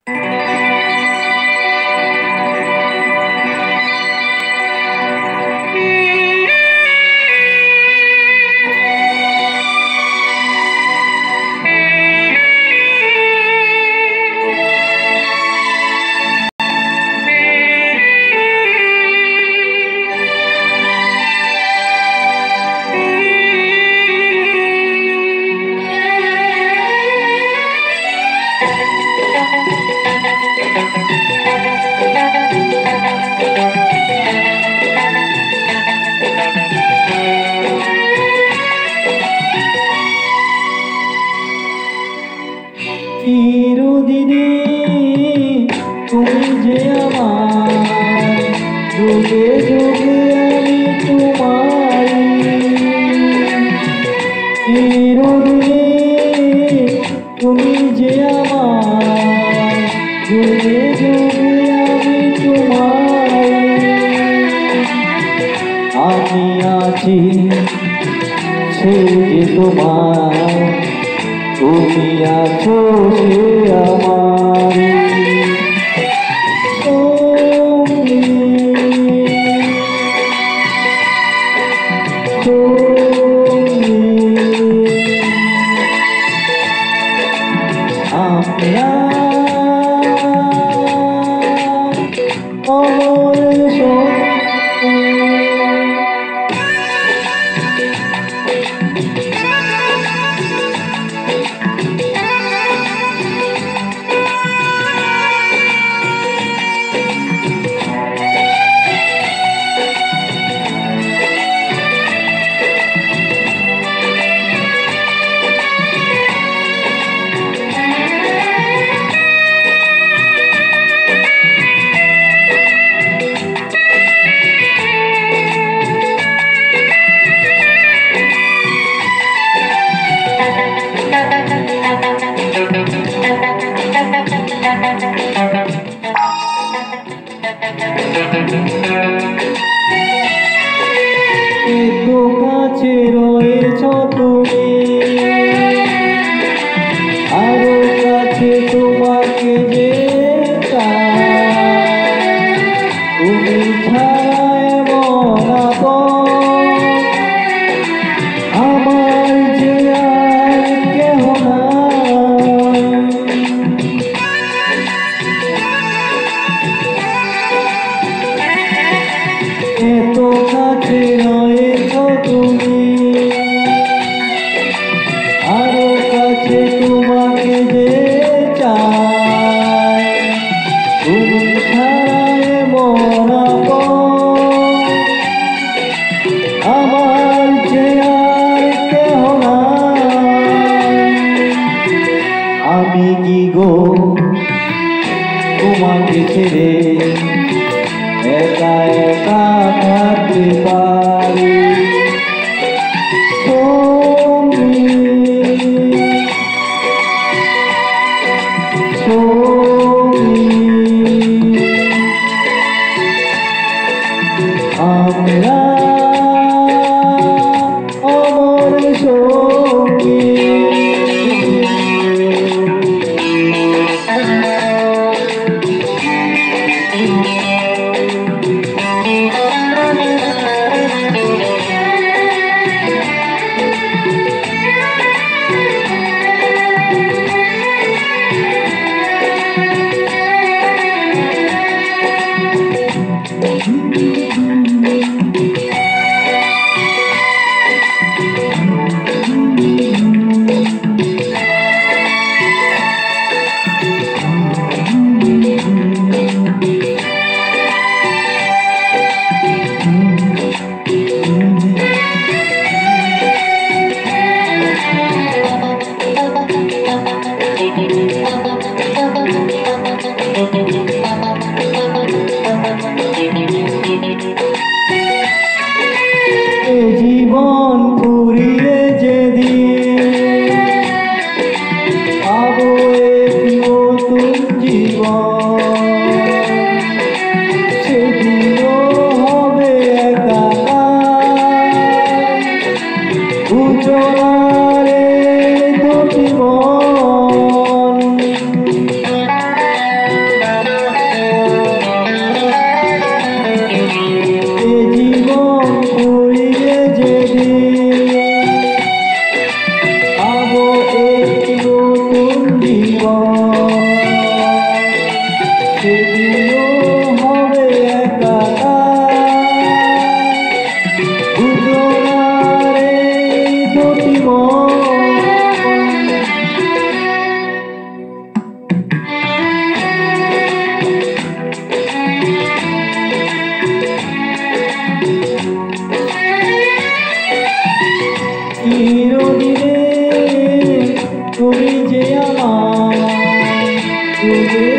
চিরদিনে তুমি যে আমার, যুগে যুগে আমি তোমারি। চিরদিনে তুমি যে আমার, যুগে যুগে আমি তোমারি। আমি আছি সে যে তোমার, তুমি আছো সে আমার সঙ্গী। আমরা অমর সঙ্গী। এত কাছে রয়েছ তুমি, আরো কাছে তোমাকে যে চাই। তুমি ছাড়া এমন আপন আমার যে আর কেহ নাই। এত কাছে রয়েছ তুমি, আরো কাছে তোমাকে যে চাই। তুমি ছাড়া এমন আপন আমার যে আর কেহ নাই। আমি কি গো তোমাকে ছেড়ে একা একা থাকতে পারি সঙ্গী সঙ্গী। আমরা অমর সঙ্গী। চিরদিনে তুমি যে আমার